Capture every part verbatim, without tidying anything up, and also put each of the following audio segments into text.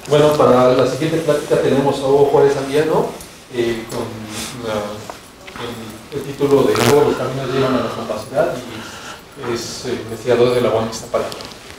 Bueno, para la siguiente plática tenemos a Hugo Juárez Anguiano eh, con la, el, el título de Todos los caminos llevan a la capacidad y es eh, investigador de la U A M Iztapalapa.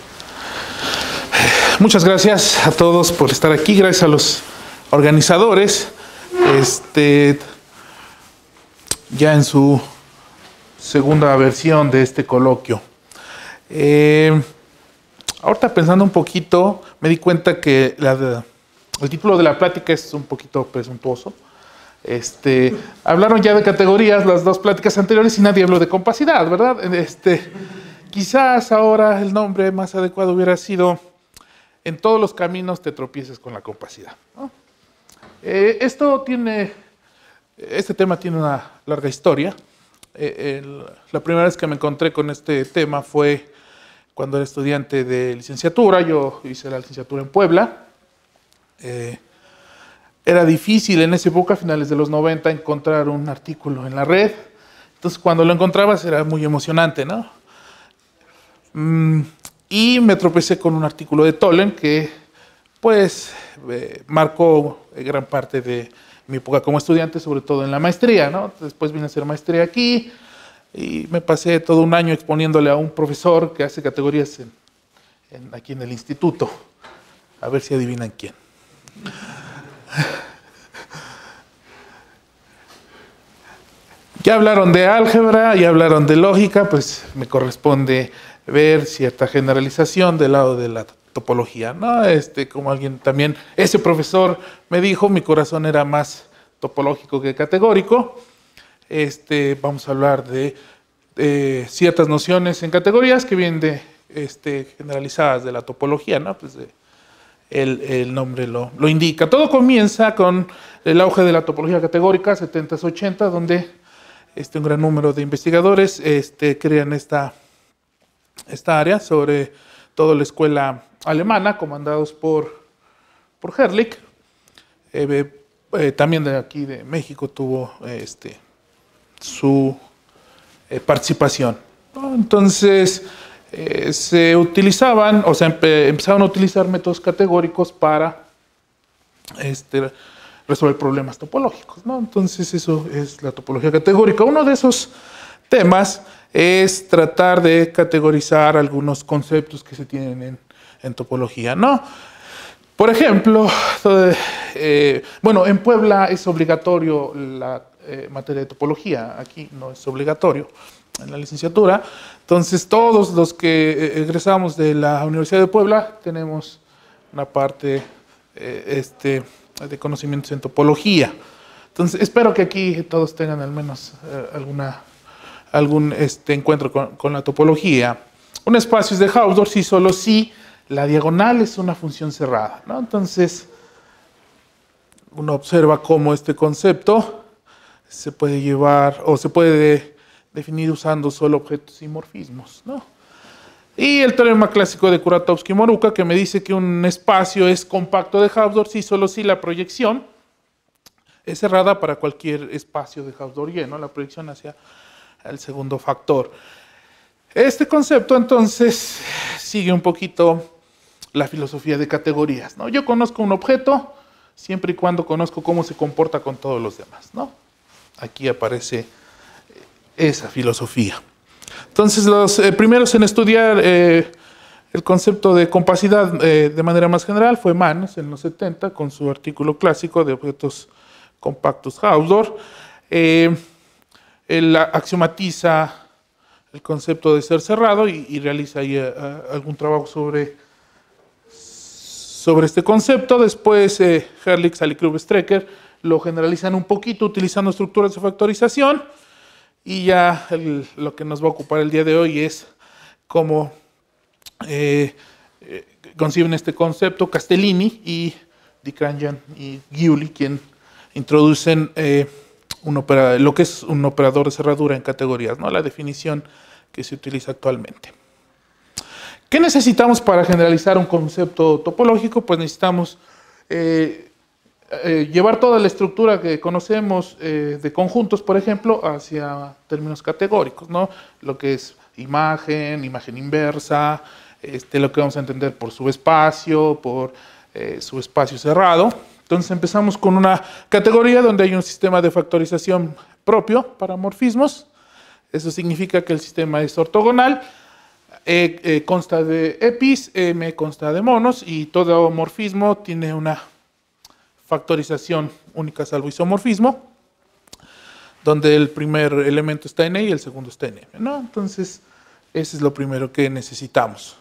Muchas gracias a todos por estar aquí, gracias a los organizadores. Este, ya en su segunda versión de este coloquio. Eh, ahorita pensando un poquito, me di cuenta que la, el título de la plática es un poquito presuntuoso. Este, hablaron ya de categorías las dos pláticas anteriores y nadie habló de compacidad, ¿verdad? Este, quizás ahora el nombre más adecuado hubiera sido En todos los caminos te tropieces con la compacidad, ¿no? Eh, esto tiene, este tema tiene una larga historia. Eh, el, la primera vez que me encontré con este tema fue cuando era estudiante de licenciatura. Yo hice la licenciatura en Puebla. Eh, era difícil en esa época, a finales de los noventa, encontrar un artículo en la red. Entonces, cuando lo encontrabas era muy emocionante, ¿no? Mm, y me tropecé con un artículo de Tholen que, pues, eh, marcó gran parte de mi época como estudiante, sobre todo en la maestría, ¿no? Después vine a hacer maestría aquí y me pasé todo un año exponiéndole a un profesor que hace categorías en, en, aquí en el instituto. A ver si adivinan quién. Ya hablaron de álgebra, ya hablaron de lógica, pues me corresponde ver cierta generalización del lado de la topología, ¿no? Este, como alguien también, ese profesor me dijo, mi corazón era más topológico que categórico. Este, vamos a hablar de, de ciertas nociones en categorías que vienen de, este, generalizadas de la topología, ¿no? Pues de, el, el nombre lo, lo indica. Todo comienza con el auge de la topología categórica, setentas, ochenta, donde este, un gran número de investigadores este, crean esta esta área, sobre todo la escuela alemana, comandados por, por Herlich. Eh, eh, también de aquí de México tuvo eh, este, su eh, participación, ¿no? Entonces, eh, se utilizaban, o sea, empe empezaron a utilizar métodos categóricos para este, resolver problemas topológicos, ¿no? Entonces, eso es la topología categórica. Uno de esos temas es tratar de categorizar algunos conceptos que se tienen en, en topología, ¿no? Por ejemplo, eh, bueno, en Puebla es obligatorio la eh, materia de topología, aquí no es obligatorio en la licenciatura. Entonces, todos los que egresamos de la Universidad de Puebla tenemos una parte eh, este, de conocimientos en topología. Entonces, espero que aquí todos tengan al menos eh, alguna... algún este, encuentro con, con la topología. Un espacio es de Hausdorff si solo si la diagonal es una función cerrada, ¿no? Entonces, uno observa cómo este concepto se puede llevar o se puede definir usando solo objetos y morfismos, ¿no? Y el teorema clásico de Kuratowski-Moruka, que me dice que un espacio es compacto de Hausdorff si solo si la proyección es cerrada para cualquier espacio de Hausdorff Y, ¿no? La proyección hacia el segundo factor. Este concepto, entonces, sigue un poquito la filosofía de categorías, ¿no? Yo conozco un objeto siempre y cuando conozco cómo se comporta con todos los demás, ¿no? Aquí aparece esa filosofía. Entonces, los eh, primeros en estudiar eh, el concepto de compacidad eh, de manera más general fue Mannes en los setenta, con su artículo clásico de objetos compactos Hausdorff. Eh, Él axiomatiza el concepto de ser cerrado y, y realiza ahí a, a, algún trabajo sobre, sobre este concepto. Después, eh, Herlich, Salicrup, Strecker lo generalizan un poquito utilizando estructuras de factorización. Y ya el, lo que nos va a ocupar el día de hoy es cómo eh, eh, conciben este concepto Castellini y Di Kranjan y Giuli, quien introducen eh, Un opera, lo que es un operador de cerradura en categorías, ¿no? La definición que se utiliza actualmente. ¿Qué necesitamos para generalizar un concepto topológico? Pues necesitamos eh, eh, llevar toda la estructura que conocemos eh, de conjuntos, por ejemplo, hacia términos categóricos, ¿no? Lo que es imagen, imagen inversa, este, lo que vamos a entender por subespacio, por eh, subespacio cerrado. Entonces empezamos con una categoría donde hay un sistema de factorización propio para morfismos. Eso significa que el sistema es ortogonal, E eh, consta de epis, M consta de monos, y todo morfismo tiene una factorización única salvo isomorfismo, donde el primer elemento está en E y el segundo está en M, ¿no? Entonces, ese es lo primero que necesitamos.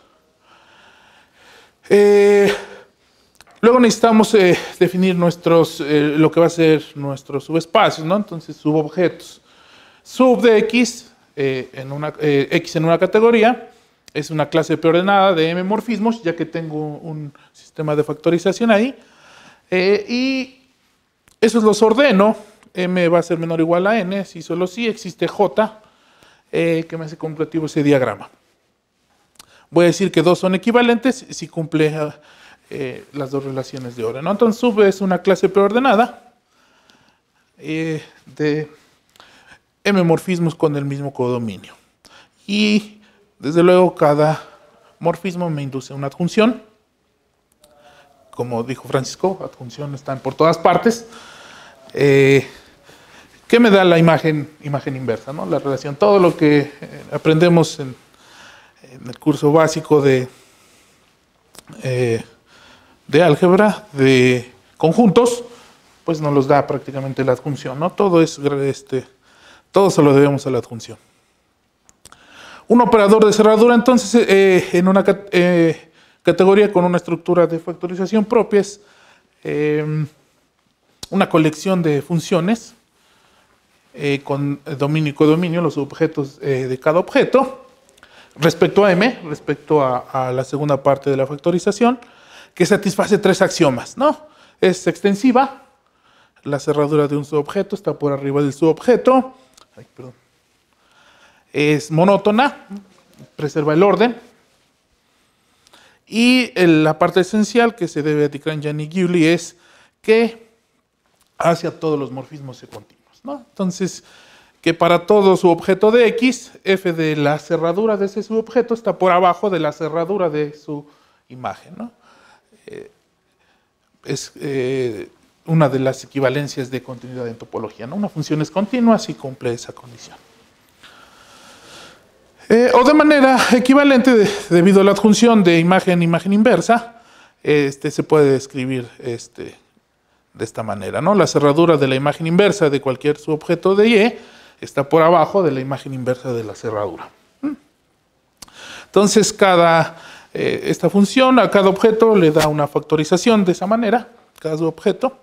Eh, luego necesitamos eh, definir nuestros, eh, lo que va a ser nuestros subespacios, ¿no? Entonces, subobjetos. Sub de X, eh, en una, eh, X en una categoría, es una clase preordenada de M morfismos, ya que tengo un sistema de factorización ahí. Eh, y esos los ordeno. M va a ser menor o igual a N, si solo si existe J, eh, que me hace completivo ese diagrama. Voy a decir que dos son equivalentes si cumple eh, las dos relaciones de orden, ¿no? Entonces, sub es una clase preordenada eh, de M morfismos con el mismo codominio. Y, desde luego, cada morfismo me induce una adjunción. Como dijo Francisco, adjunción están por todas partes. Eh, ¿Qué me da la imagen, imagen inversa, ¿no? La relación, todo lo que eh, aprendemos en, en el curso básico de, eh, de álgebra, de conjuntos, pues nos los da prácticamente la adjunción, ¿no? Todo es, este, todo se lo debemos a la adjunción. Un operador de cerradura, entonces, eh, en una eh, categoría con una estructura de factorización propia es eh, una colección de funciones eh, con dominio y codominio, los objetos eh, de cada objeto, respecto a M, respecto a, a la segunda parte de la factorización, que satisface tres axiomas, ¿no? Es extensiva, la cerradura de un subobjeto está por arriba del subobjeto, ay, perdón. Es monótona, preserva el orden, y la parte esencial que se debe a Di-Kranjan y Giuli es que hace a todos los morfismos continuos, ¿no? Entonces, que para todo su objeto de X, f de la cerradura de ese subobjeto está por abajo de la cerradura de su imagen, ¿no? Eh, es eh, una de las equivalencias de continuidad en topología, ¿no? Una función es continua si cumple esa condición. Eh, o de manera equivalente, de, debido a la adjunción de imagen-imagen inversa, este, se puede describir este, de esta manera, ¿no? La cerradura de la imagen inversa de cualquier subobjeto de Y está por abajo de la imagen inversa de la cerradura. Entonces, cada, eh, esta función a cada objeto le da una factorización de esa manera, cada subobjeto.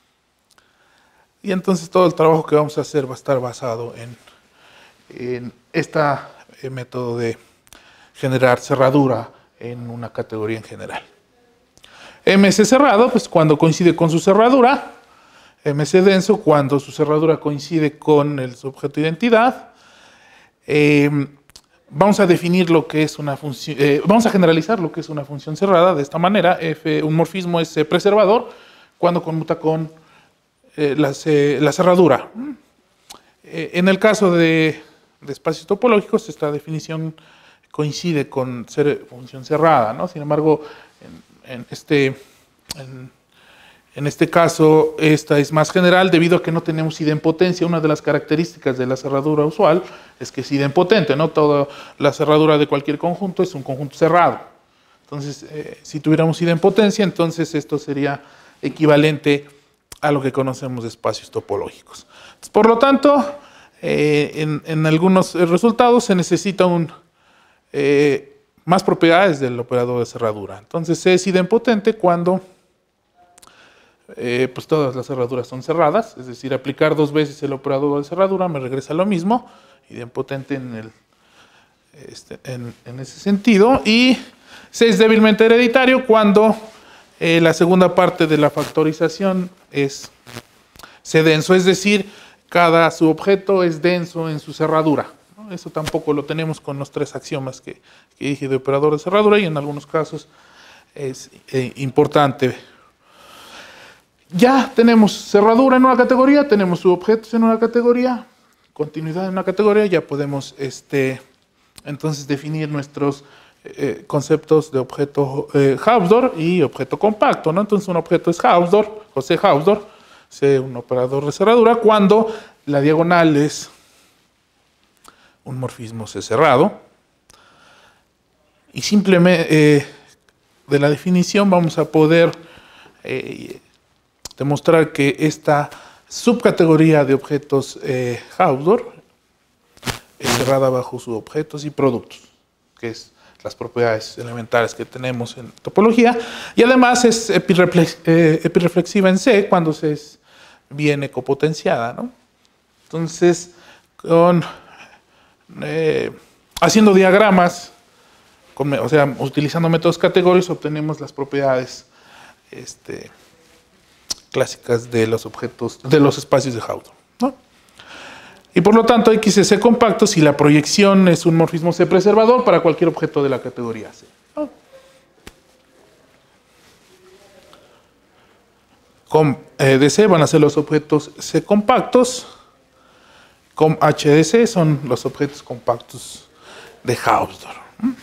Y entonces todo el trabajo que vamos a hacer va a estar basado en, en esta método de generar cerradura en una categoría en general. M S cerrado, pues cuando coincide con su cerradura. M S denso, cuando su cerradura coincide con el sujeto de identidad. Eh, vamos a definir lo que es una función, eh, vamos a generalizar lo que es una función cerrada de esta manera. F, un morfismo es eh, preservador cuando conmuta con eh, la, eh, la cerradura. Eh, en el caso de de espacios topológicos, esta definición coincide con ser función cerrada, ¿no? Sin embargo, en, en, este, en, en este caso, esta es más general debido a que no tenemos idempotencia. Una de las características de la cerradura usual es que es idempotente, ¿no? Toda la cerradura de cualquier conjunto es un conjunto cerrado. Entonces, eh, si tuviéramos idempotencia, entonces esto sería equivalente a lo que conocemos de espacios topológicos. Entonces, por lo tanto, Eh, en, en algunos resultados se necesita un, eh, más propiedades del operador de cerradura. Entonces se es idempotente cuando eh, pues todas las cerraduras son cerradas, es decir, aplicar dos veces el operador de cerradura me regresa lo mismo, idempotente en, el, este, en, en ese sentido. Y se es débilmente hereditario cuando eh, la segunda parte de la factorización es C denso, es decir, cada subobjeto es denso en su cerradura, ¿no? Eso tampoco lo tenemos con los tres axiomas que, que dije de operador de cerradura, y en algunos casos es eh, importante. Ya tenemos cerradura en una categoría, tenemos subobjetos en una categoría, continuidad en una categoría, ya podemos este, entonces definir nuestros eh, conceptos de objeto eh, Hausdorff y objeto compacto, ¿no? Entonces un objeto es Hausdorff, José Hausdorff, es un operador de cerradura cuando la diagonal es un morfismo C cerrado. Y simplemente eh, de la definición vamos a poder eh, demostrar que esta subcategoría de objetos eh, Hausdorff es cerrada bajo subobjetos y productos, que es las propiedades elementales que tenemos en topología, y además es epireflex, eh, epireflexiva en C cuando se es bien ecopotenciada, ¿no? Entonces, con, eh, haciendo diagramas, con, o sea, utilizando métodos categóricos, obtenemos las propiedades este, clásicas de los objetos, de los espacios de Hausdorff, ¿no? Y por lo tanto, X es C compacto si la proyección es un morfismo C preservador para cualquier objeto de la categoría C, ¿no? Com eh, de C van a ser los objetos C compactos. Com H de C son los objetos compactos de Hausdorff.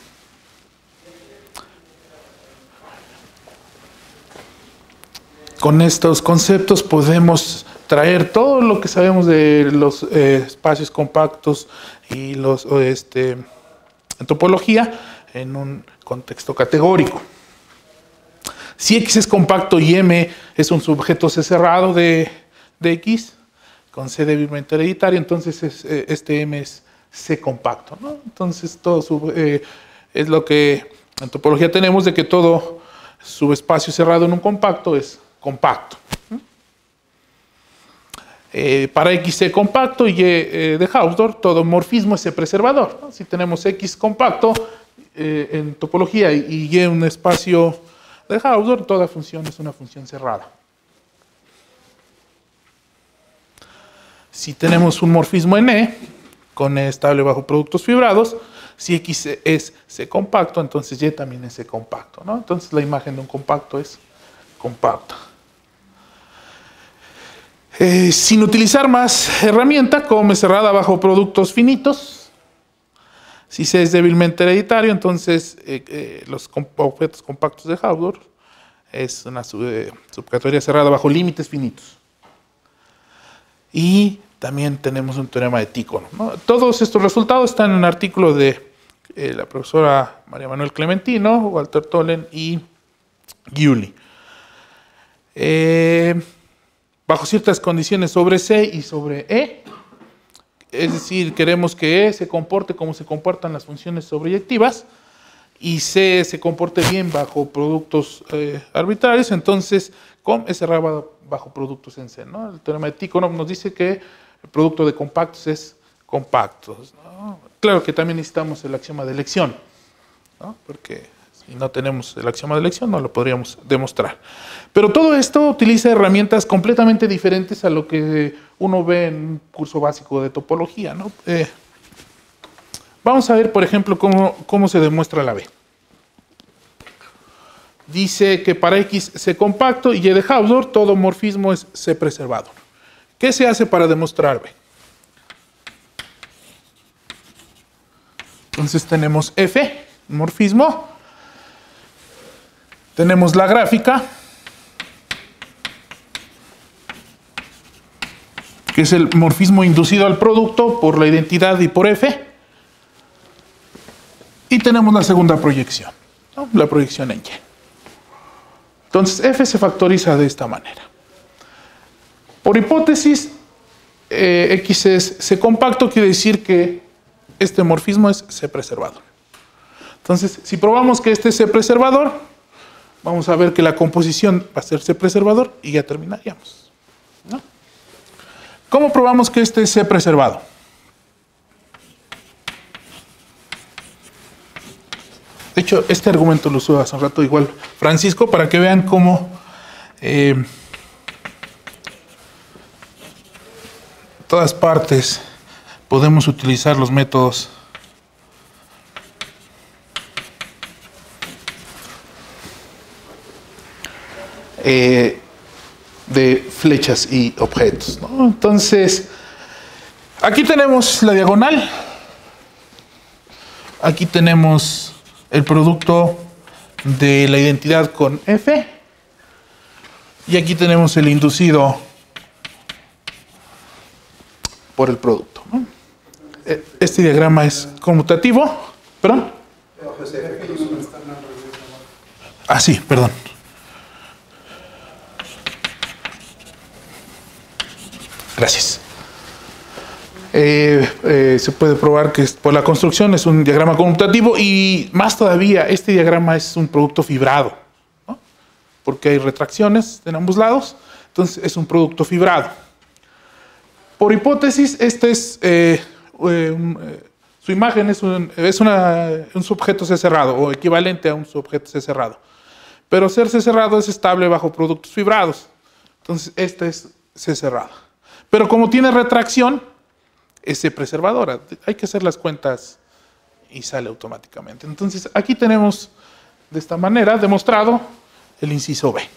Con estos conceptos podemos traer todo lo que sabemos de los eh, espacios compactos y los este, en topología en un contexto categórico. Si X es compacto y M es un sujeto C cerrado de, de X, con C débilmente hereditario, entonces es, eh, este M es C compacto, ¿no? Entonces todo sub, eh, es lo que en topología tenemos de que todo subespacio cerrado en un compacto es compacto. Eh, para X C compacto y Y eh, de Hausdorff, todo morfismo es C preservador, ¿no? Si tenemos X compacto eh, en topología y Y un espacio de Hausdorff, toda función es una función cerrada. Si tenemos un morfismo en E, con E estable bajo productos fibrados, si X es C compacto, entonces Y también es C compacto, ¿no? Entonces la imagen de un compacto es compacta. Eh, sin utilizar más herramienta, como es cerrada bajo productos finitos, si C es débilmente hereditario, entonces eh, eh, los comp objetos compactos de Hausdorff es una sub eh, subcategoría cerrada bajo límites finitos. Y también tenemos un teorema de Tícono, ¿no? Todos estos resultados están en un artículo de eh, la profesora María Manuel Clementino, Walter Tholen y Giuli. Eh, bajo ciertas condiciones sobre C y sobre E, es decir, queremos que E se comporte como se comportan las funciones sobreyectivas y C se comporte bien bajo productos eh, arbitrarios, entonces com es cerrado bajo productos en C, ¿no? El teorema de Tícono nos dice que el producto de compactos es compactos, ¿no? Claro que también necesitamos el axioma de elección, ¿no? Porque si no tenemos el axioma de elección no lo podríamos demostrar. Pero todo esto utiliza herramientas completamente diferentes a lo que uno ve en un curso básico de topología, ¿no? Eh, vamos a ver, por ejemplo, cómo, cómo se demuestra la B. Dice que para X C compacto y Y de Hausdorff todo morfismo es C preservado. ¿Qué se hace para demostrar B? Entonces tenemos F, morfismo. Tenemos la gráfica, que es el morfismo inducido al producto por la identidad y por F. Y tenemos la segunda proyección, ¿no? La proyección en Y. Entonces F se factoriza de esta manera. Por hipótesis, eh, X es C compacto, quiere decir que este morfismo es C preservador. Entonces, si probamos que este es C preservador, vamos a ver que la composición va a ser C preservador y ya terminaríamos, ¿no? ¿Cómo probamos que este es C preservado? De hecho, este argumento lo usó hace un rato igual Francisco para que vean cómo eh, en todas partes podemos utilizar los métodos eh, de flechas y objetos, ¿no? Entonces, aquí tenemos la diagonal, aquí tenemos el producto de la identidad con F. Y aquí tenemos el inducido por el producto, ¿no? Este diagrama es conmutativo. ¿Perdón? Ah, sí, perdón. Gracias. Eh, eh, se puede probar que por la construcción es un diagrama conmutativo y más todavía, este diagrama es un producto fibrado, ¿no? Porque hay retracciones en ambos lados, entonces es un producto fibrado. Por hipótesis, este es, eh, eh, un, eh, su imagen es, un, es una, un subjeto C cerrado o equivalente a un subjeto C cerrado. Pero ser C cerrado es estable bajo productos fibrados. Entonces, este es C cerrado. Pero como tiene retracción, es C preservadora. Hay que hacer las cuentas y sale automáticamente. Entonces, aquí tenemos de esta manera demostrado el inciso B.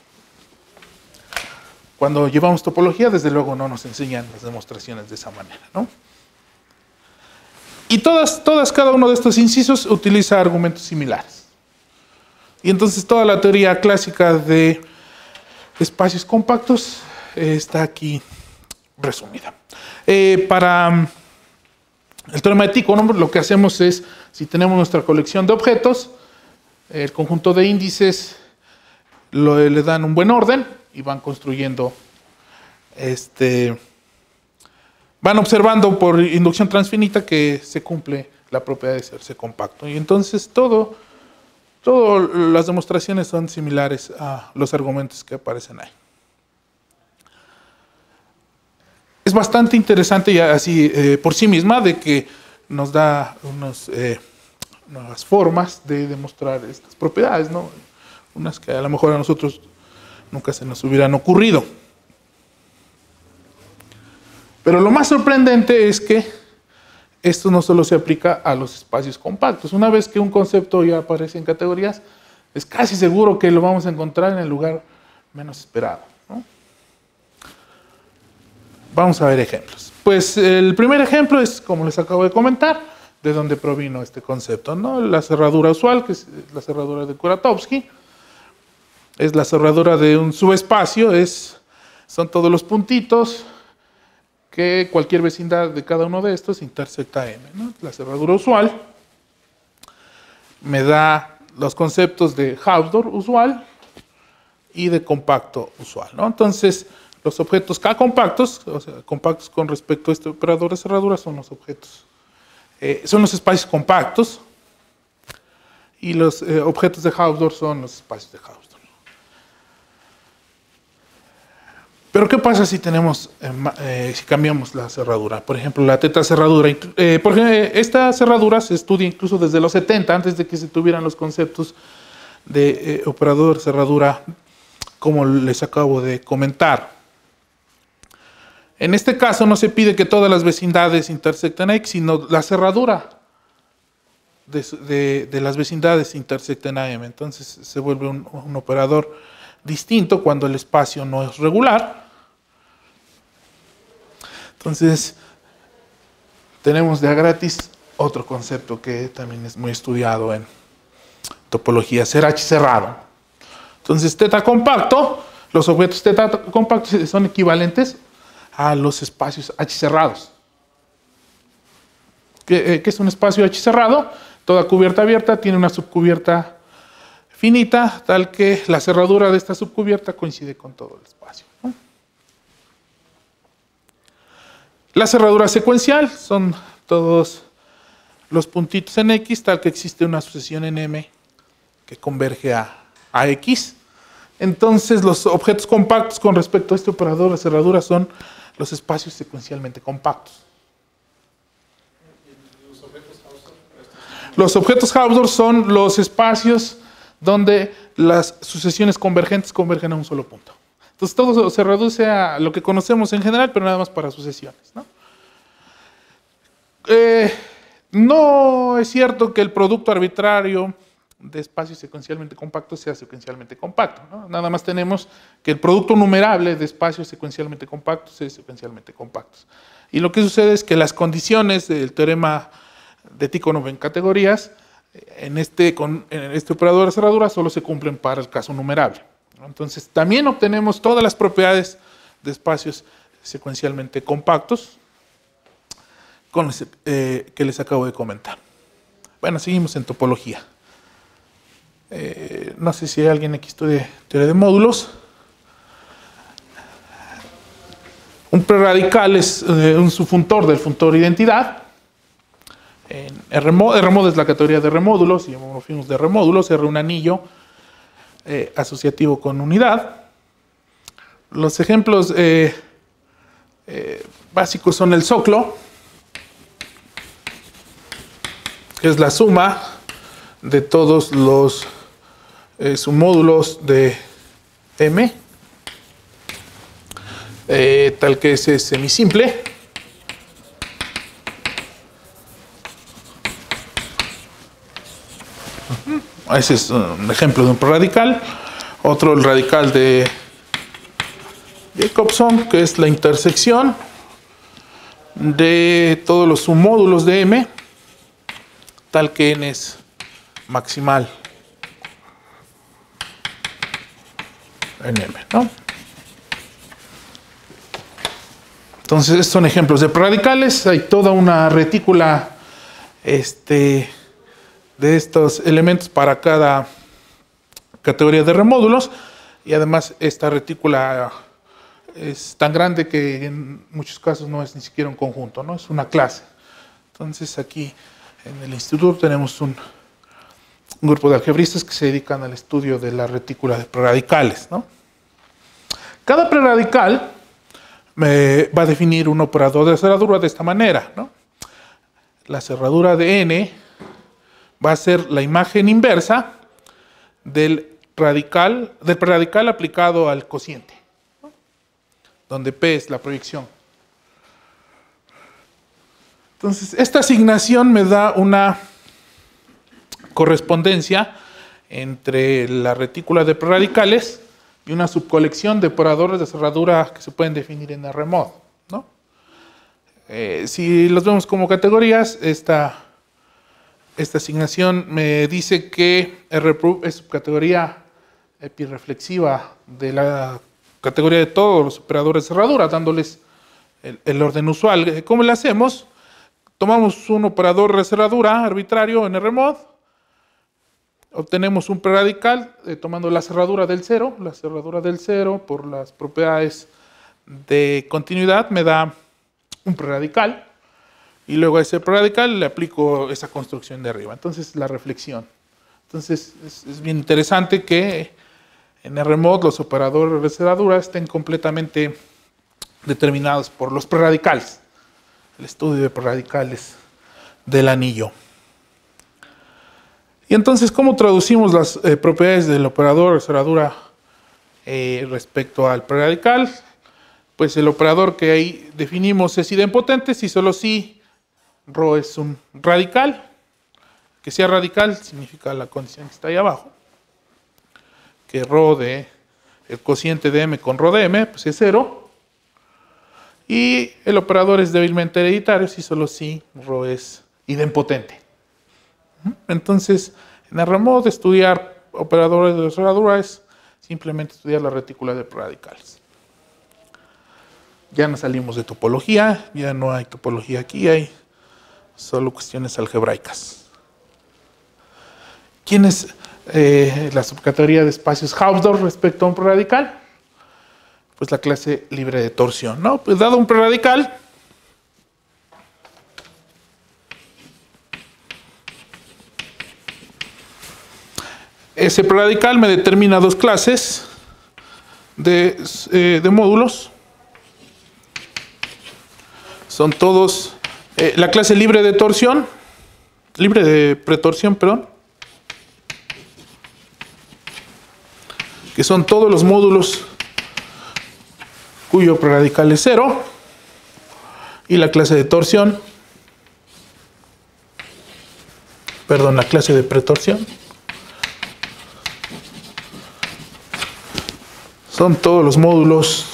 Cuando llevamos topología, desde luego no nos enseñan las demostraciones de esa manera, ¿no? Y todas, todas, cada uno de estos incisos utiliza argumentos similares. Y entonces toda la teoría clásica de espacios compactos eh, está aquí resumida. Eh, para el teorema de Tycho, ¿no? Lo que hacemos es, si tenemos nuestra colección de objetos, el conjunto de índices lo, le dan un buen orden y van construyendo, este, van observando por inducción transfinita que se cumple la propiedad de serse compacto. Y entonces todo, todas las demostraciones son similares a los argumentos que aparecen ahí. Es bastante interesante ya así eh, por sí misma de que nos da unos, eh, unas formas de demostrar estas propiedades, ¿no? Unas que a lo mejor a nosotros nunca se nos hubieran ocurrido. Pero lo más sorprendente es que esto no solo se aplica a los espacios compactos. Una vez que un concepto ya aparece en categorías, es casi seguro que lo vamos a encontrar en el lugar menos esperado, ¿no? Vamos a ver ejemplos. Pues el primer ejemplo es, como les acabo de comentar, de dónde provino este concepto, ¿no? La cerradura usual, que es la cerradura de Kuratowski, es la cerradura de un subespacio, es, son todos los puntitos que cualquier vecindad de cada uno de estos intersecta M, ¿no? La cerradura usual me da los conceptos de Hausdorff usual y de compacto usual, ¿no? Entonces, los objetos K compactos, o sea, compactos con respecto a este operador de cerradura, son los objetos, eh, son los espacios compactos, y los eh, objetos de Hausdorff son los espacios de Hausdorff. Pero ¿qué pasa si tenemos, eh, eh, si cambiamos la cerradura? Por ejemplo, la teta cerradura. Eh, por ejemplo, esta cerradura se estudia incluso desde los setenta, antes de que se tuvieran los conceptos de eh, operador cerradura, como les acabo de comentar. En este caso no se pide que todas las vecindades intersecten a X, sino la cerradura de, de, de las vecindades intersecten a M. Entonces se vuelve un, un operador distinto cuando el espacio no es regular. Entonces tenemos de a gratis otro concepto que también es muy estudiado en topología, ser H cerrado. Entonces teta compacto, los objetos teta compactos son equivalentes a los espacios H cerrados. ¿Qué, qué es un espacio H cerrado? Toda cubierta abierta tiene una subcubierta finita, tal que la cerradura de esta subcubierta coincide con todo el espacio, ¿no? La cerradura secuencial son todos los puntitos en X, tal que existe una sucesión en M que converge a, a X. Entonces, los objetos compactos con respecto a este operador de cerradura son los espacios secuencialmente compactos. Los objetos Hausdorff son los espacios donde las sucesiones convergentes convergen a un solo punto. Entonces todo se reduce a lo que conocemos en general, pero nada más para sucesiones, ¿no? Eh, no es cierto que el producto arbitrario de espacios secuencialmente compactos sea secuencialmente compacto, ¿no? Nada más tenemos que el producto numerable de espacios secuencialmente compactos es secuencialmente compactos. Y lo que sucede es que las condiciones del teorema de Tycho en categorías En este, con, en este operador de cerradura solo se cumplen para el caso numerable. Entonces también obtenemos todas las propiedades de espacios secuencialmente compactos con los, eh, que les acabo de comentar. Bueno, seguimos en topología. Eh, no sé si hay alguien aquí que estudie teoría de módulos. Un preradical es eh, un subfuntor del funtor identidad. En R-mod, R-mod es la categoría de remódulos y homomorfismos de remódulos. R un anillo eh, asociativo con unidad. Los ejemplos eh, eh, básicos son el soclo, que es la suma de todos los eh, submódulos de M, eh, tal que ese es semisimple. Ese es un ejemplo de un preradical. Otro, el radical de Jacobson, que es la intersección de todos los submódulos de M, tal que N es maximal en M, ¿no? Entonces, estos son ejemplos de prerradicales. Hay toda una retícula este, de estos elementos para cada categoría de remódulos, y además esta retícula es tan grande que en muchos casos no es ni siquiera un conjunto, ¿no? Es una clase. Entonces aquí en el instituto tenemos un, un grupo de algebristas que se dedican al estudio de la retícula de prerradicales, ¿no? Cada prerradical me va a definir un operador de cerradura de esta manera, ¿no? La cerradura de N va a ser la imagen inversa del radical, del prerradical aplicado al cociente, ¿no? Donde P es la proyección. Entonces, esta asignación me da una correspondencia entre la retícula de prerradicales y una subcolección de operadores de cerradura que se pueden definir en R-mod, ¿no? Eh, si los vemos como categorías, esta, esta asignación me dice que R-proof es subcategoría epireflexiva de la categoría de todos los operadores de cerradura, dándoles el, el orden usual. ¿Cómo le hacemos? Tomamos un operador de cerradura arbitrario en R-mod, obtenemos un prerradical eh, tomando la cerradura del cero, la cerradura del cero por las propiedades de continuidad me da un prerradical, y luego a ese prerradical le aplico esa construcción de arriba. Entonces, la reflexión. Entonces, es, es bien interesante que en R-mod los operadores de cerradura estén completamente determinados por los prerradicales. El estudio de prerradicales del anillo. Y entonces, ¿cómo traducimos las eh, propiedades del operador de cerradura eh, respecto al prerradical? Pues el operador que ahí definimos es idempotente si solo si ρ es un radical. Que sea radical significa la condición que está ahí abajo. Que ρ de el cociente de M con ρ de M pues es cero. Y el operador es débilmente hereditario si solo si ρ es idempotente. Entonces, en R-mod estudiar operadores de cerradura es simplemente estudiar la retícula de prerradicales. Ya nos salimos de topología, ya no hay topología aquí, hay solo cuestiones algebraicas. ¿Quién es eh, la subcategoría de espacios Hausdorff respecto a un prerradical? Pues la clase libre de torsión, ¿no? Pues dado un prerradical, ese prerradical me determina dos clases de, eh, de módulos. Son todos eh, la clase libre de torsión, libre de pretorsión, perdón, que son todos los módulos cuyo prerradical es cero, y la clase de torsión, perdón, la clase de pretorsión, son todos los módulos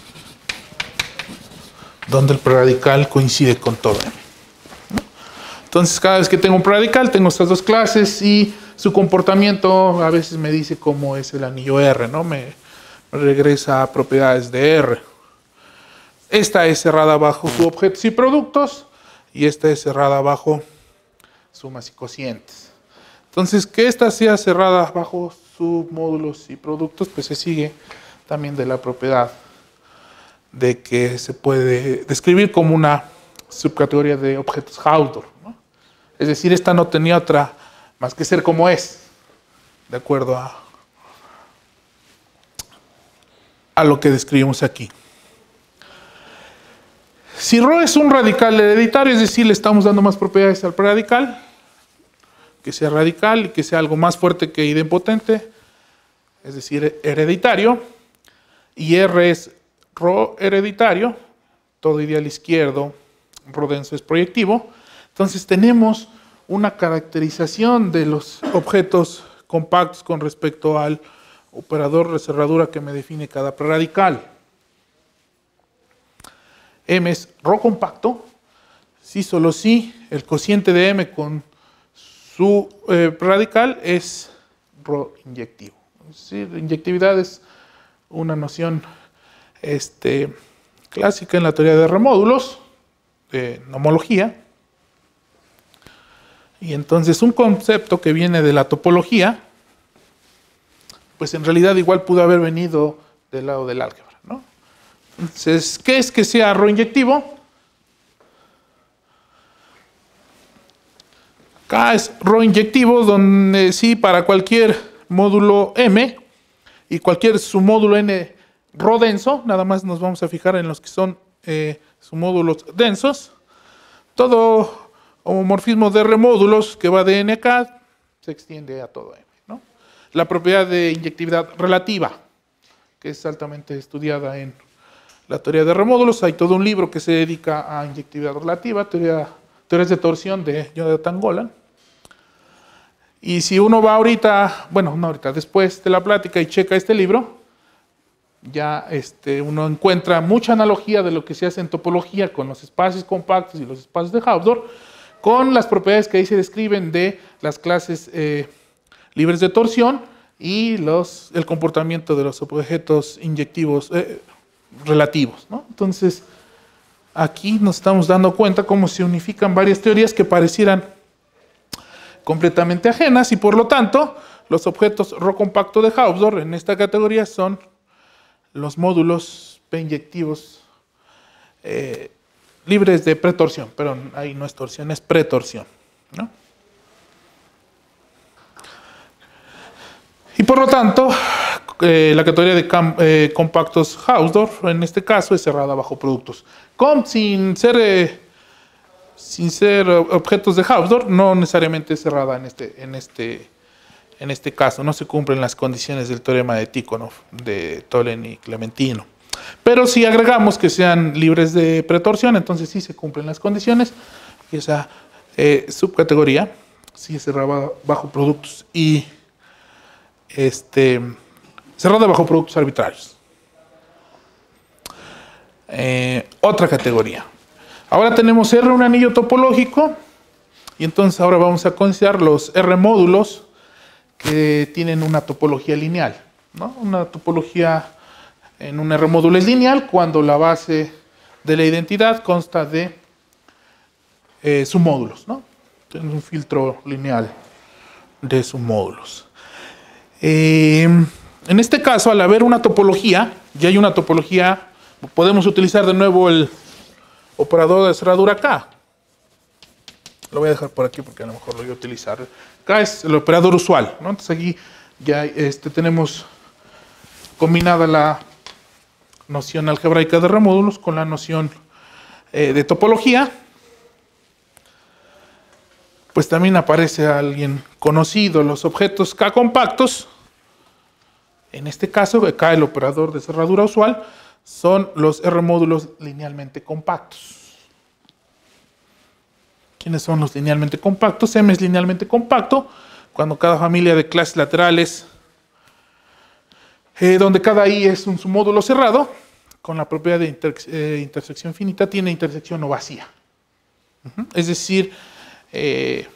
donde el prerradical coincide con todo M. Entonces, cada vez que tengo un preradical, tengo estas dos clases y su comportamiento a veces me dice cómo es el anillo R, ¿no? Me, me regresa a propiedades de R. Esta es cerrada bajo su objetos y productos y esta es cerrada bajo sumas y cocientes. Entonces, que esta sea cerrada bajo submódulos y productos, pues se sigue también de la propiedad de que se puede describir como una subcategoría de objetos Hausdorff, ¿no? Es decir, esta no tenía otra más que ser como es, de acuerdo a, a lo que describimos aquí. Si Rho es un radical hereditario, es decir, le estamos dando más propiedades al preradical, que sea radical y que sea algo más fuerte que idempotente, es decir, hereditario, y R es Rho hereditario, todo ideal izquierdo, Rho denso es proyectivo. Entonces tenemos una caracterización de los objetos compactos con respecto al operador de cerradura que me define cada preradical. M es Rho compacto, si solo si el cociente de M con su eh, preradical es Rho inyectivo. Es decir, inyectividad es una noción este, clásica en la teoría de remódulos, de nomología. Y entonces un concepto que viene de la topología, pues en realidad igual pudo haber venido del lado del álgebra, ¿no? Entonces, ¿qué es que sea Rho inyectivo? K es Rho inyectivo, donde sí para cualquier módulo M y cualquier submódulo N Rho denso, nada más nos vamos a fijar en los que son eh, submódulos densos, todo homomorfismo de remódulos que va de N a K se extiende a todo M, ¿no? La propiedad de inyectividad relativa, que es altamente estudiada en la teoría de remódulos, hay todo un libro que se dedica a inyectividad relativa, teoría, teorías de torsión de Jonathan Golan. Y si uno va ahorita, bueno, no ahorita, después de la plática y checa este libro, ya este, uno encuentra mucha analogía de lo que se hace en topología con los espacios compactos y los espacios de Hausdorff, con las propiedades que ahí se describen de las clases eh, libres de torsión y los, el comportamiento de los objetos inyectivos eh, relativos, ¿no? Entonces, aquí nos estamos dando cuenta cómo se unifican varias teorías que parecieran completamente ajenas y por lo tanto los objetos Rho compacto de Hausdorff en esta categoría son los módulos P inyectivos eh, libres de pretorsión, pero ahí no es torsión, es pretorsión, ¿no? Y por lo tanto, eh, la categoría de eh, compactos Hausdorff en este caso es cerrada bajo productos. Com sin ser, eh, sin ser objetos de Hausdorff no necesariamente es cerrada en este, en este, en este caso, no se cumplen las condiciones del teorema de Tikhonov, de Tholen y Clementino. Pero si agregamos que sean libres de pretorsión, entonces sí se cumplen las condiciones y esa eh, subcategoría sí es cerrada bajo productos y este, cerrada bajo productos arbitrarios. Eh, otra categoría. Ahora tenemos R, un anillo topológico, y entonces ahora vamos a considerar los R módulos que tienen una topología lineal, ¿no? Una topología en un R módulo es lineal cuando la base de la identidad consta de eh, submódulos, ¿no? Tenemos un filtro lineal de submódulos. Eh, en este caso, al haber una topología, ya hay una topología, podemos utilizar de nuevo el operador de cerradura K. Lo voy a dejar por aquí porque a lo mejor lo voy a utilizar. K es el operador usual, ¿no? Entonces aquí ya este, tenemos combinada la noción algebraica de remódulos con la noción eh, de topología. Pues también aparece alguien conocido, los objetos K compactos. En este caso, K, el operador de cerradura usual, son los R módulos linealmente compactos. ¿Quiénes son los linealmente compactos? M es linealmente compacto cuando cada familia de clases laterales, eh, donde cada I es un submódulo cerrado, con la propiedad de inter, eh, intersección finita, tiene intersección no vacía. Uh-huh. Es decir, eh,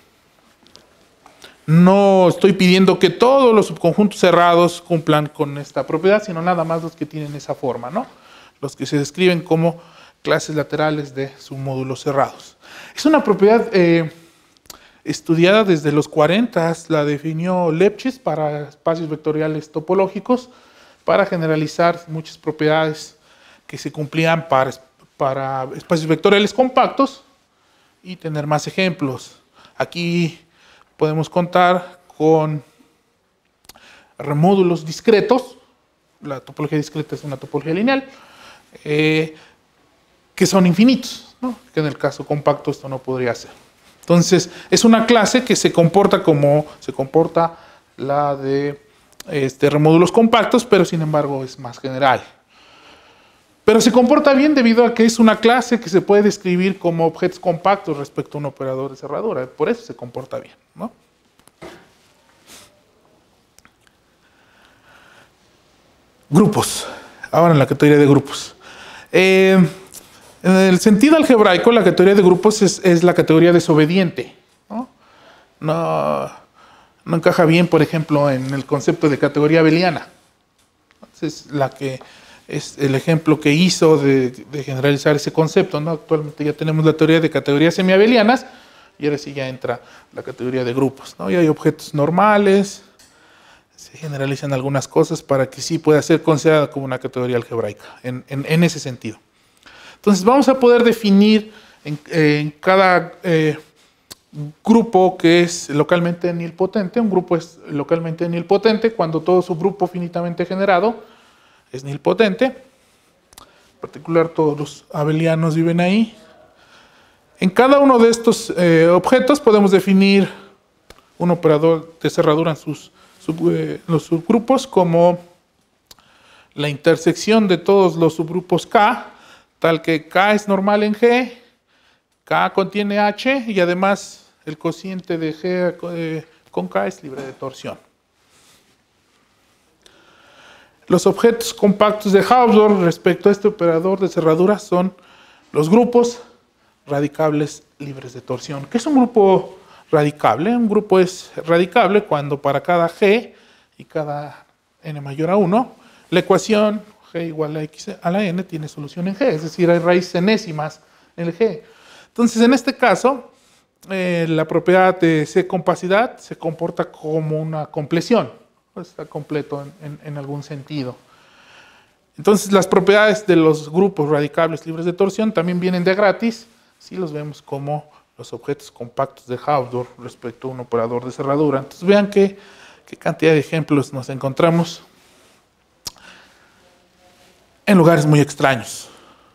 no estoy pidiendo que todos los subconjuntos cerrados cumplan con esta propiedad, sino nada más los que tienen esa forma, ¿no? Los que se describen como clases laterales de submódulos cerrados. Es una propiedad eh, estudiada desde los cuarenta, la definió Lefschetz para espacios vectoriales topológicos, para generalizar muchas propiedades que se cumplían para, para espacios vectoriales compactos y tener más ejemplos. Aquí podemos contar con remódulos discretos, la topología discreta es una topología lineal, eh, que son infinitos, ¿no? Que en el caso compacto esto no podría ser. Entonces, es una clase que se comporta como se comporta la de este, remódulos compactos, pero sin embargo es más general. Pero se comporta bien debido a que es una clase que se puede describir como objetos compactos respecto a un operador de cerradura. Por eso se comporta bien, ¿no? Grupos. Ahora en la categoría de grupos. Eh, en el sentido algebraico, la categoría de grupos es, es la categoría desobediente, ¿no? No, no encaja bien, por ejemplo, en el concepto de categoría abeliana. Es la que es el ejemplo que hizo de, de generalizar ese concepto, ¿no? Actualmente ya tenemos la teoría de categorías semiabelianas y ahora sí ya entra la categoría de grupos, ¿no? Y hay objetos normales, se generalizan algunas cosas para que sí pueda ser considerada como una categoría algebraica en, en, en ese sentido. Entonces vamos a poder definir en, en cada eh, grupo que es localmente nilpotente. Un grupo es localmente nilpotente cuando todo subgrupo finitamente generado es nilpotente. En particular todos los abelianos viven ahí. En cada uno de estos eh, objetos podemos definir un operador de cerradura en sus sub, eh, los subgrupos como la intersección de todos los subgrupos K, tal que K es normal en G, K contiene H y además el cociente de G eh, con K es libre de torsión. Los objetos compactos de Hausdorff respecto a este operador de cerradura son los grupos radicables libres de torsión. ¿Qué es un grupo radicable? Un grupo es radicable cuando para cada G y cada n mayor a uno, la ecuación G igual a X a la n tiene solución en G, es decir, hay raíces enésimas en el G. Entonces, en este caso, eh, la propiedad de C compacidad se comporta como una compleción. Está completo en, en, en algún sentido. Entonces, las propiedades de los grupos radicables libres de torsión también vienen de gratis, si los vemos como los objetos compactos de Hausdorff respecto a un operador de cerradura. Entonces, vean qué, qué cantidad de ejemplos nos encontramos en lugares muy extraños.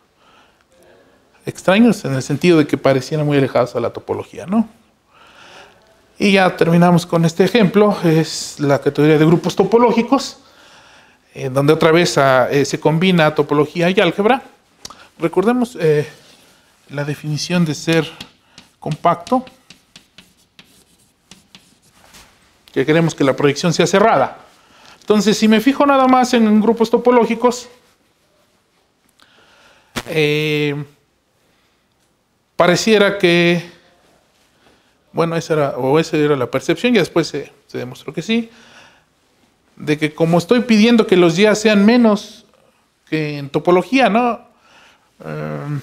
Extraños en el sentido de que parecieran muy alejados a la topología, ¿no? Y ya terminamos con este ejemplo, es la categoría de grupos topológicos, en donde otra vez a, eh, se combina topología y álgebra. Recordemos eh, la definición de ser compacto, que queremos que la proyección sea cerrada. Entonces, si me fijo nada más en grupos topológicos, eh, pareciera que bueno, esa era, o esa era la percepción, y después se, se demostró que sí, de que como estoy pidiendo que los días sean menos que en topología, ¿no? Um,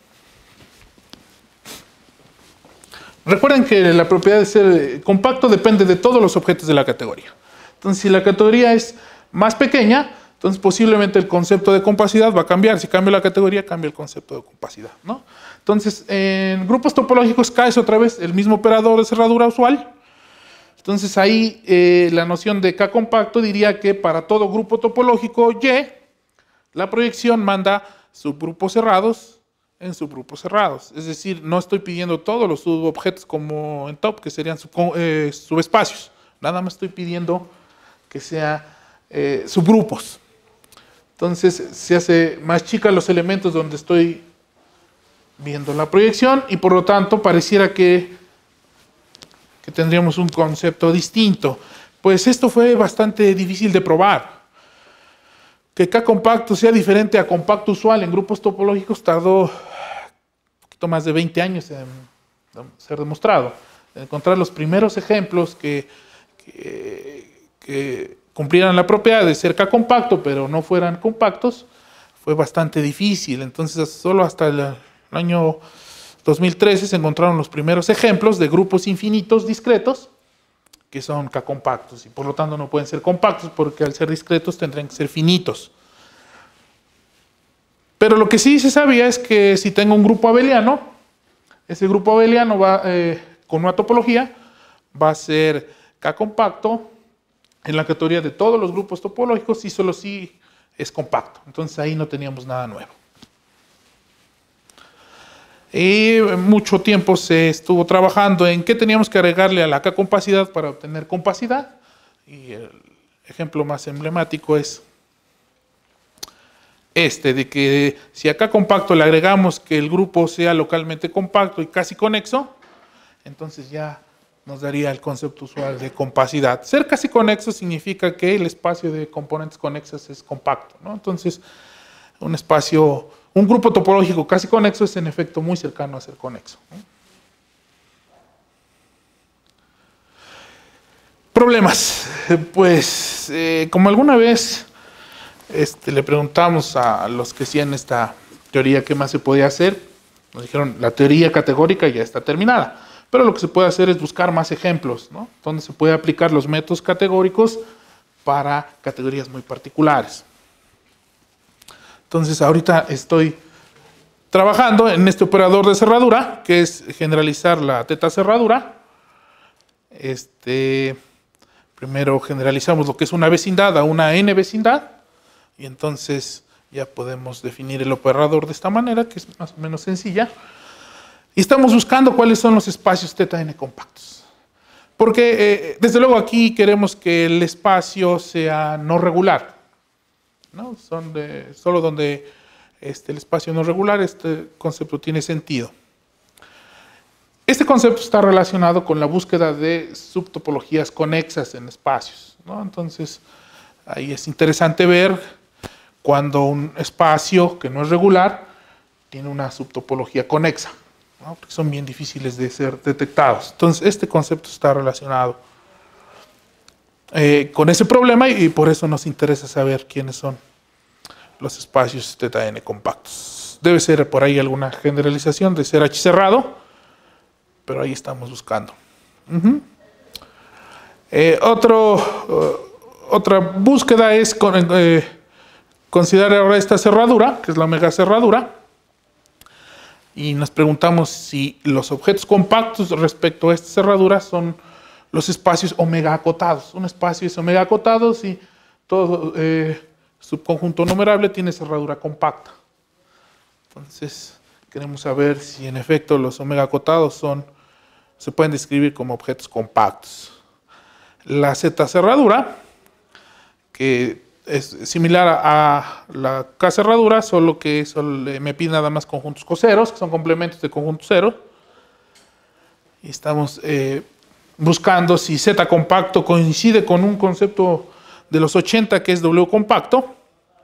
recuerden que la propiedad de ser compacto depende de todos los objetos de la categoría. Entonces, si la categoría es más pequeña, entonces posiblemente el concepto de compacidad va a cambiar. Si cambia la categoría, cambia el concepto de compacidad, ¿no? Entonces, en grupos topológicos K es otra vez el mismo operador de cerradura usual. Entonces, ahí eh, la noción de K compacto diría que para todo grupo topológico Y, la proyección manda subgrupos cerrados en subgrupos cerrados. Es decir, no estoy pidiendo todos los subobjetos como en top, que serían sub, eh, subespacios. Nada más estoy pidiendo que sea eh, subgrupos. Entonces, se hace más chica los elementos donde estoy viendo la proyección y por lo tanto pareciera que, que tendríamos un concepto distinto. Pues esto fue bastante difícil de probar. Que K compacto sea diferente a compacto usual en grupos topológicos tardó un poquito más de veinte años en ser demostrado. Encontrar los primeros ejemplos que, que, que cumplieran la propiedad de ser K-compacto, pero no fueran compactos, fue bastante difícil. Entonces, solo hasta el, el año dos mil trece se encontraron los primeros ejemplos de grupos infinitos discretos que son K-compactos y por lo tanto no pueden ser compactos porque al ser discretos tendrían que ser finitos. Pero lo que sí se sabía es que si tengo un grupo abeliano, ese grupo abeliano va, eh, con una topología va a ser K-compacto en la categoría de todos los grupos topológicos y solo si es compacto. Entonces ahí no teníamos nada nuevo. Y mucho tiempo se estuvo trabajando en qué teníamos que agregarle a la K-compacidad para obtener compacidad. Y el ejemplo más emblemático es este, de que si a K-compacto le agregamos que el grupo sea localmente compacto y casi conexo, entonces ya nos daría el concepto usual de compacidad. Ser casi conexo significa que el espacio de componentes conexas es compacto, ¿no? Entonces, un espacio, un grupo topológico casi conexo es en efecto muy cercano a ser conexo, ¿no? Problemas. Pues, eh, como alguna vez este, le preguntamos a los que hacían esta teoría qué más se podía hacer, nos dijeron la teoría categórica ya está terminada. Pero lo que se puede hacer es buscar más ejemplos, ¿no? Donde se puede aplicar los métodos categóricos para categorías muy particulares. Entonces, ahorita estoy trabajando en este operador de cerradura, que es generalizar la teta cerradura. Este, primero generalizamos lo que es una vecindad a una n vecindad, y entonces ya podemos definir el operador de esta manera, que es más o menos sencilla. Y estamos buscando cuáles son los espacios teta n compactos. Porque, eh, desde luego, aquí queremos que el espacio sea no regular, ¿no? Son de, solo donde este, el espacio no regular, este concepto tiene sentido. Este concepto está relacionado con la búsqueda de subtopologías conexas en espacios, ¿no? Entonces, ahí es interesante ver cuando un espacio que no es regular tiene una subtopología conexa, ¿no? Porque son bien difíciles de ser detectados. Entonces, este concepto está relacionado eh, con ese problema y, y por eso nos interesa saber quiénes son los espacios teta n compactos. Debe ser por ahí alguna generalización de ser H cerrado, pero ahí estamos buscando. Uh-huh. eh, otro, uh, otra búsqueda es con, eh, considerar ahora esta cerradura, que es la omega cerradura. Y nos preguntamos si los objetos compactos respecto a esta cerradura son los espacios omega acotados. Un espacio es omega acotado si todo eh, subconjunto numerable tiene cerradura compacta. Entonces, queremos saber si en efecto los omega acotados son, se pueden describir como objetos compactos. La Z cerradura, que es similar a la K cerradura, solo que solo me pide nada más conjuntos coseros, que son complementos de conjuntos cero. Y estamos eh, buscando si Z compacto coincide con un concepto de los ochenta que es W compacto,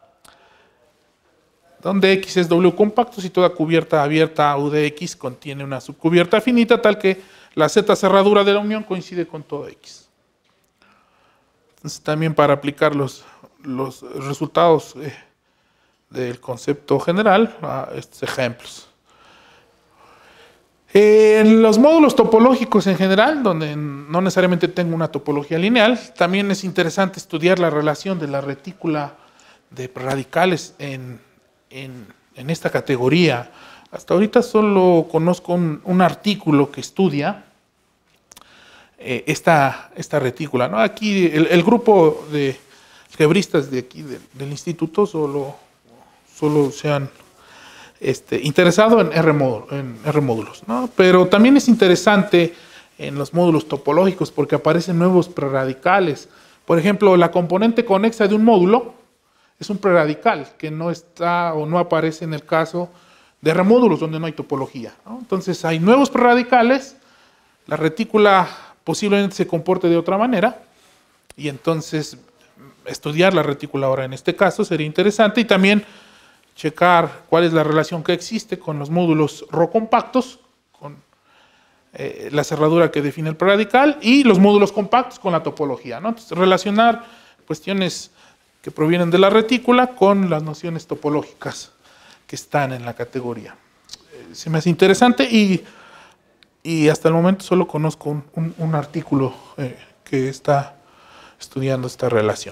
donde X es W compacto si toda cubierta abierta U de X contiene una subcubierta finita, tal que la Z cerradura de la unión coincide con todo X. Entonces, también para aplicar los los resultados eh, del concepto general a estos ejemplos. En los módulos topológicos en general, donde no necesariamente tengo una topología lineal, también es interesante estudiar la relación de la retícula de radicales en, en, en esta categoría. Hasta ahorita solo conozco un, un artículo que estudia eh, esta, esta retícula, ¿no? Aquí el, el grupo de gebristas de aquí de, del instituto solo, solo se han este, interesado en R, módulo, en R módulos, ¿no? Pero también es interesante en los módulos topológicos porque aparecen nuevos prerradicales. Por ejemplo, la componente conexa de un módulo es un prerradical que no está o no aparece en el caso de R módulos donde no hay topología, ¿no? Entonces hay nuevos prerradicales, la retícula posiblemente se comporte de otra manera y entonces estudiar la retícula ahora en este caso sería interesante y también checar cuál es la relación que existe con los módulos Rho compactos, con eh, la cerradura que define el preradical y los módulos compactos con la topología, ¿no? Entonces, relacionar cuestiones que provienen de la retícula con las nociones topológicas que están en la categoría. Eh, se me hace interesante y, y hasta el momento solo conozco un, un, un artículo eh, que está estudiando esta relación.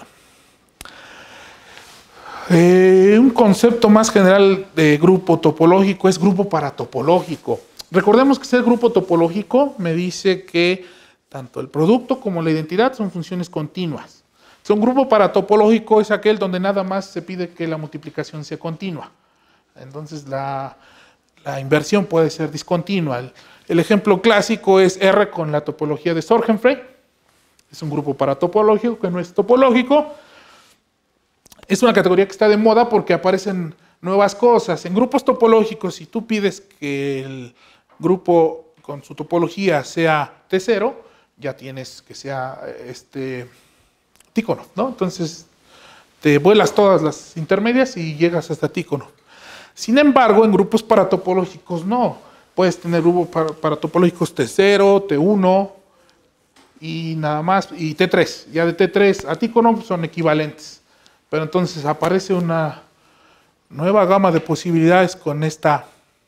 Eh, un concepto más general de grupo topológico es grupo paratopológico. Recordemos que ser grupo topológico me dice que tanto el producto como la identidad son funciones continuas. Si un grupo paratopológico es aquel donde nada más se pide que la multiplicación sea continua. Entonces la, la inversión puede ser discontinua. El, el ejemplo clásico es R con la topología de Sorgenfrey. Es un grupo paratopológico que no es topológico. Es una categoría que está de moda porque aparecen nuevas cosas. En grupos topológicos, si tú pides que el grupo con su topología sea T cero, ya tienes que sea este, Tikhonov, ¿no? Entonces, te vuelas todas las intermedias y llegas hasta Tikhonov. Sin embargo, en grupos paratopológicos no. Puedes tener grupos paratopológicos T cero, T uno y nada más, y T tres. Ya de T tres a Tikhonov son equivalentes. Pero entonces aparece una nueva gama de posibilidades con esta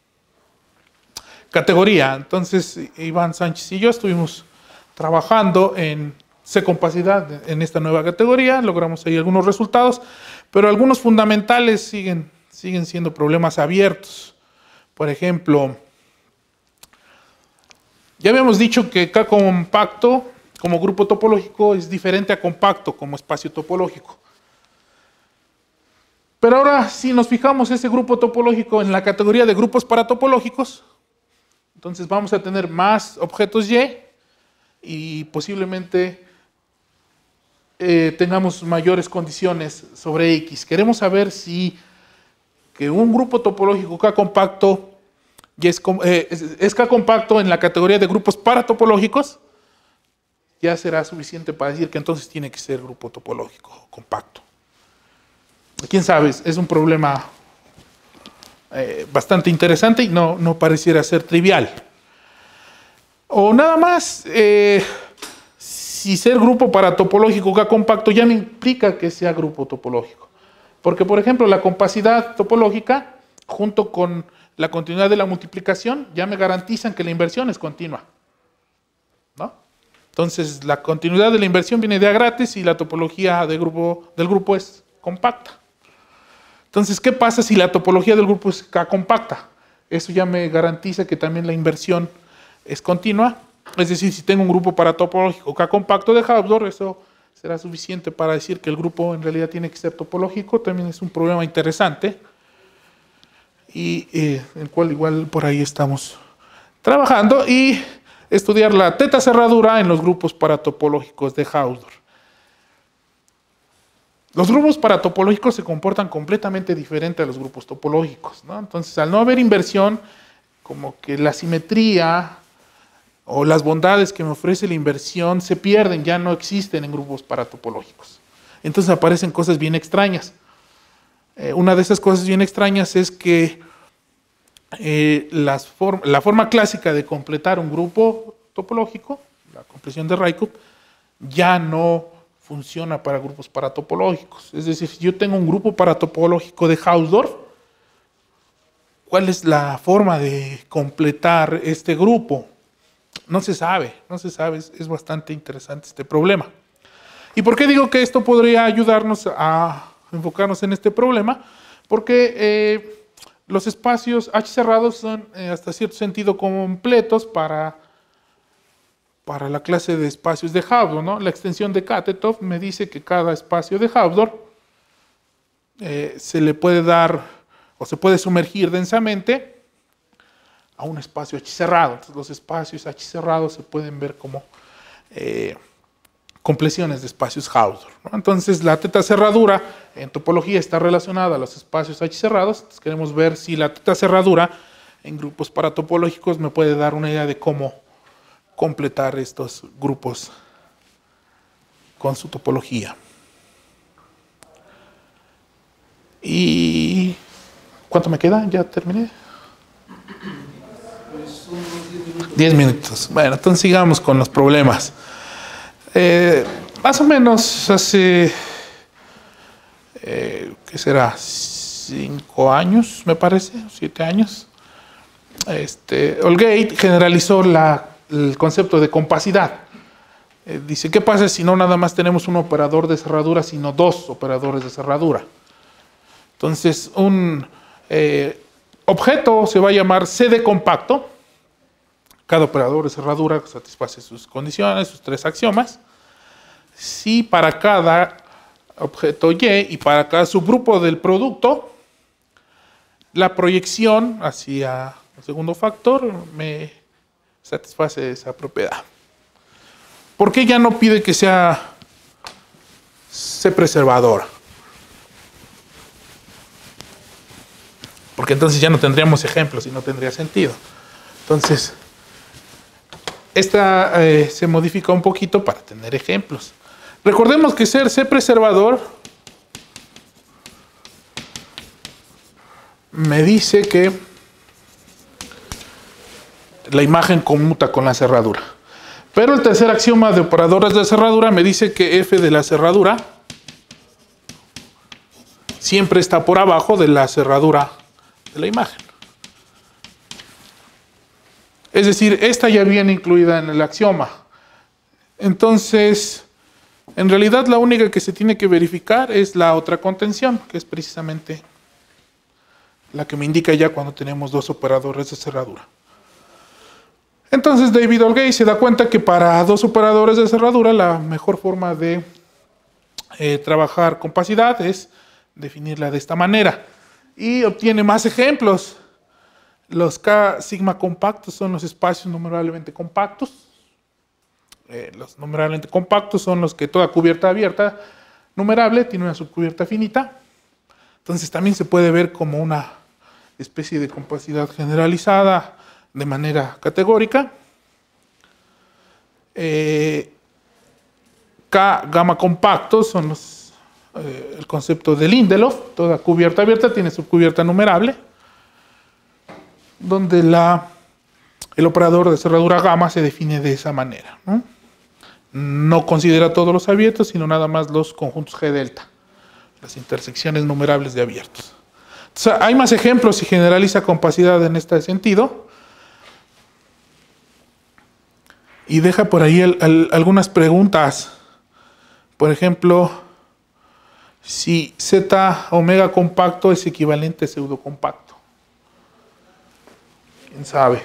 categoría. Entonces, Iván Sánchez y yo estuvimos trabajando en C-compacidad en esta nueva categoría, logramos ahí algunos resultados, pero algunos fundamentales siguen, siguen siendo problemas abiertos. Por ejemplo, ya habíamos dicho que K compacto como grupo topológico es diferente a compacto como espacio topológico. Pero ahora, si nos fijamos ese grupo topológico en la categoría de grupos paratopológicos, entonces vamos a tener más objetos Y y posiblemente eh, tengamos mayores condiciones sobre X. Queremos saber si que un grupo topológico K compacto y es, eh, es, es K compacto en la categoría de grupos paratopológicos, ya será suficiente para decir que entonces tiene que ser grupo topológico compacto. Quién sabe, es un problema eh, bastante interesante y no, no pareciera ser trivial. O nada más, eh, si ser grupo paratopológico K compacto ya me implica que sea grupo topológico. Porque, por ejemplo, la compacidad topológica, junto con la continuidad de la multiplicación, ya me garantizan que la inversión es continua, ¿no? Entonces, la continuidad de la inversión viene de a gratis y la topología de grupo, del grupo es compacta. Entonces, ¿qué pasa si la topología del grupo es K compacta? Eso ya me garantiza que también la inversión es continua. Es decir, si tengo un grupo paratopológico K compacto de Hausdorff, eso será suficiente para decir que el grupo en realidad tiene que ser topológico. También es un problema interesante y eh, el cual igual por ahí estamos trabajando y estudiar la teta cerradura en los grupos paratopológicos de Hausdorff. Los grupos paratopológicos se comportan completamente diferente a los grupos topológicos, ¿no? Entonces, al no haber inversión, como que la simetría o las bondades que me ofrece la inversión se pierden, ya no existen en grupos paratopológicos. Entonces aparecen cosas bien extrañas. Eh, una de esas cosas bien extrañas es que eh, las form la forma clásica de completar un grupo topológico, la compleción de Rajkub, ya no funciona para grupos paratopológicos. Es decir, si yo tengo un grupo paratopológico de Hausdorff, ¿cuál es la forma de completar este grupo? No se sabe, no se sabe, es, es bastante interesante este problema. ¿Y por qué digo que esto podría ayudarnos a enfocarnos en este problema? Porque eh, los espacios H cerrados son eh, hasta cierto sentido completos para, para la clase de espacios de Hausdorff, ¿no? La extensión de Katetov me dice que cada espacio de Hausdorff eh, se le puede dar o se puede sumergir densamente a un espacio H cerrado. Entonces, los espacios H cerrados se pueden ver como eh, compleciones de espacios Hausdorff, ¿no? Entonces, la teta cerradura en topología está relacionada a los espacios H cerrados. Entonces, queremos ver si la teta cerradura en grupos paratopológicos me puede dar una idea de cómo completar estos grupos con su topología. ¿Y cuánto me queda? ¿Ya terminé? Pues unos diez minutos. Diez minutos. Bueno, entonces sigamos con los problemas. Eh, más o menos hace, eh, ¿qué será? Cinco años, me parece, siete años. Este, Holgate generalizó la, el concepto de compacidad. Eh, dice, ¿qué pasa si no nada más tenemos un operador de cerradura, sino dos operadores de cerradura? Entonces, un eh, objeto se va a llamar C D compacto. Cada operador de cerradura satisface sus condiciones, sus tres axiomas. Si para cada objeto Y y para cada subgrupo del producto, la proyección hacia el segundo factor me satisface esa propiedad. ¿Por qué ya no pide que sea C preservadora? Porque entonces ya no tendríamos ejemplos y no tendría sentido. Entonces, esta eh, se modifica un poquito para tener ejemplos. Recordemos que ser C preservador me dice que la imagen conmuta con la cerradura. Pero el tercer axioma de operadores de cerradura me dice que F de la cerradura siempre está por abajo de la cerradura de la imagen. Es decir, esta ya viene incluida en el axioma. Entonces, en realidad la única que se tiene que verificar es la otra contención, que es precisamente la que me indica ya cuando tenemos dos operadores de cerradura. Entonces David Holgate se da cuenta que para dos operadores de cerradura la mejor forma de eh, trabajar compacidad es definirla de esta manera. Y obtiene más ejemplos. Los K sigma compactos son los espacios numerablemente compactos. Eh, los numerablemente compactos son los que toda cubierta abierta numerable tiene una subcubierta finita. Entonces también se puede ver como una especie de compacidad generalizada de manera categórica. Eh, K gamma compactos son los, eh, el concepto de Lindelof. Toda cubierta abierta tiene subcubierta numerable, donde la, el operador de cerradura gamma se define de esa manera, ¿no? No considera todos los abiertos, sino nada más los conjuntos G delta, las intersecciones numerables de abiertos. Entonces, hay más ejemplos y generaliza compacidad en este sentido. Y deja por ahí el, el, algunas preguntas. Por ejemplo, si Z omega compacto es equivalente a pseudo compacto. ¿Quién sabe?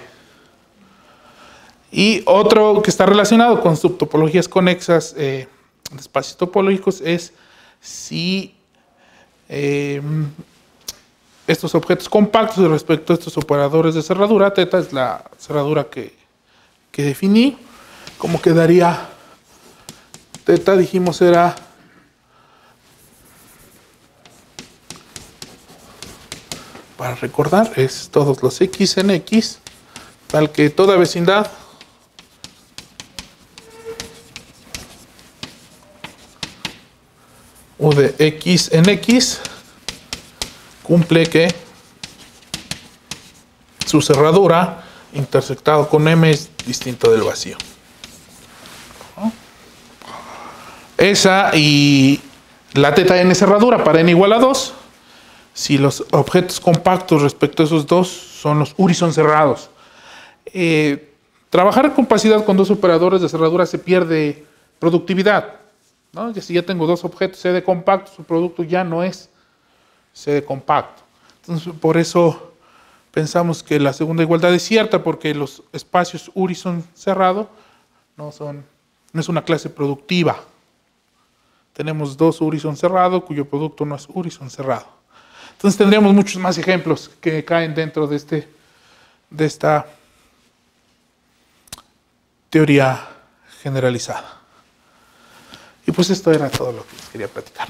Y otro que está relacionado con subtopologías conexas eh, de espacios topológicos es si eh, estos objetos compactos respecto a estos operadores de cerradura, teta es la cerradura que, que definí. ¿Cómo quedaría? Teta dijimos era para recordar, es todos los X en X, tal que toda vecindad U de X en X cumple que su cerradura intersectado con M es distinto del vacío. Esa y la teta n cerradura para n igual a dos, si los objetos compactos respecto a esos dos son los Urison cerrados. Eh, trabajar en compacidad con dos operadores de cerradura se pierde productividad, ¿no? Y si ya tengo dos objetos C de compacto, su producto ya no es C de compacto. Entonces, por eso pensamos que la segunda igualdad es cierta, porque los espacios Urison cerrado no son, no es una clase productiva. Tenemos dos Urison cerrado cuyo producto no es Urison cerrado. Entonces tendríamos muchos más ejemplos que caen dentro de, este, de esta teoría generalizada. Y pues esto era todo lo que les quería platicar.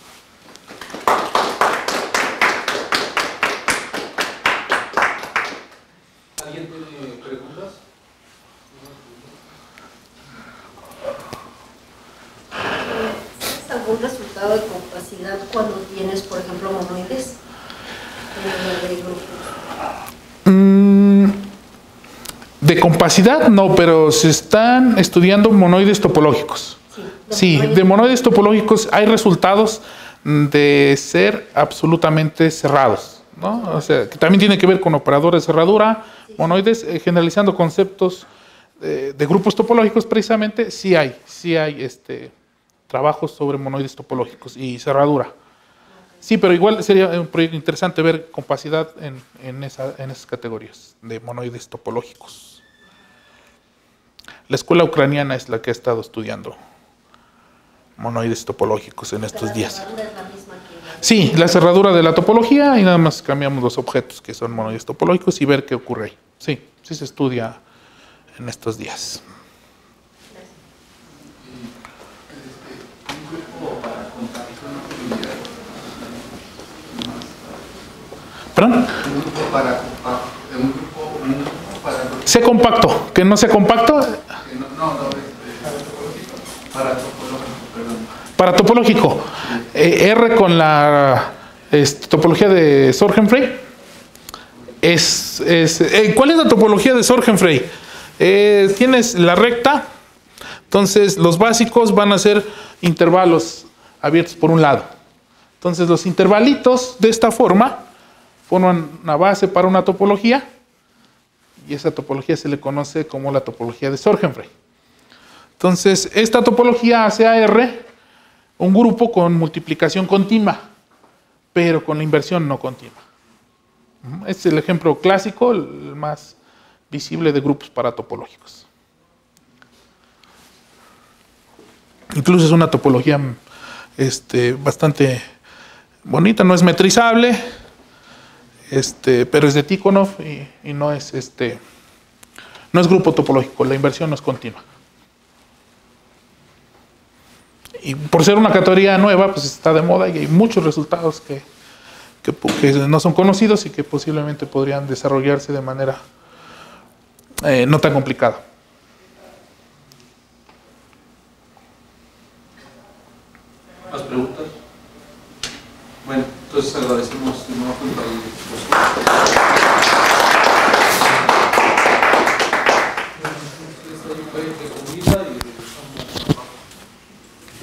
¿Alguien tiene preguntas? ¿Tienes algún resultado de compacidad cuando tienes, por ejemplo, monoides en el de grupos? Mm, de compacidad no, pero se están estudiando monoides topológicos. Sí, de monoides topológicos hay resultados de ser absolutamente cerrados, ¿no? O sea, que también tiene que ver con operadores de cerradura, monoides, eh, generalizando conceptos de, de grupos topológicos precisamente, sí hay, sí hay este, trabajos sobre monoides topológicos y cerradura. Sí, pero igual sería un proyecto interesante ver compacidad en, en, esa, en esas categorías de monoides topológicos. La escuela ucraniana es la que ha estado estudiando monoides topológicos en estos días. ¿La cerradura es la misma que la... Sí, la cerradura de la topología y nada más cambiamos los objetos que son monoides topológicos y ver qué ocurre ahí. Sí, sí se estudia en estos días. ¿Perdón? Un grupo para un grupo, un grupo para ¿Sea compacto? ¿Que no sea compacto? no, no, para topológico, perdón. Para topológico. Eh, R con la es, topología de Sorgenfrey. Es, es, eh, ¿Cuál es la topología de Sorgenfrey? Eh, tienes la recta, entonces los básicos van a ser intervalos abiertos por un lado. Entonces los intervalitos de esta forma forman una base para una topología y esa topología se le conoce como la topología de Sorgenfrey. Entonces, esta topología hace a R un grupo con multiplicación continua, pero con la inversión no continua. Este es el ejemplo clásico, el más visible de grupos paratopológicos. Incluso es una topología este, bastante bonita, no es metrizable, este, pero es de Tikhonov y, y no es este, no es grupo topológico, la inversión no es continua. Y por ser una categoría nueva, pues está de moda y hay muchos resultados que, que, que no son conocidos y que posiblemente podrían desarrollarse de manera eh, no tan complicada. ¿Más preguntas? Bueno, entonces agradecemos de nuevo por el discurso.